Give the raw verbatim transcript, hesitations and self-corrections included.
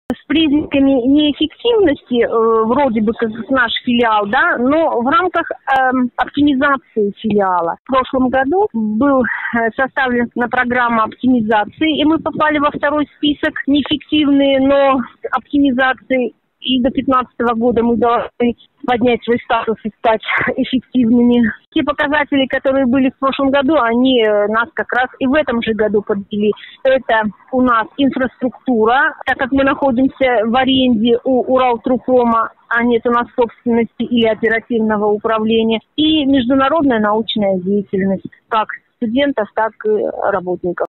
с признаками неэффективности, э, вроде бы как наш филиал, да, но в рамках э, оптимизации филиала. В прошлом году был э, составлена программа оптимизации, и мы попали во второй список неэффективные, но оптимизации. И до две тысячи пятнадцатого года мы должны поднять свой статус и стать эффективными. Те показатели, которые были в прошлом году, они нас как раз и в этом же году подвели. Это у нас инфраструктура, так как мы находимся в аренде у Уралтрупрома, а нет у нас собственности или оперативного управления, и международная научная деятельность, как студентов, так и работников.